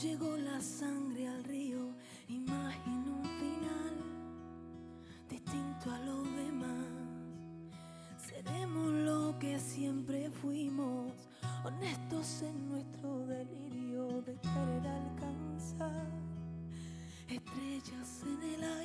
llegó la sangre al río, imagino un final distinto a lo demás. Seremos lo que siempre fuimos, honestos en nuestro delirio de querer alcanzar estrellas en el aire.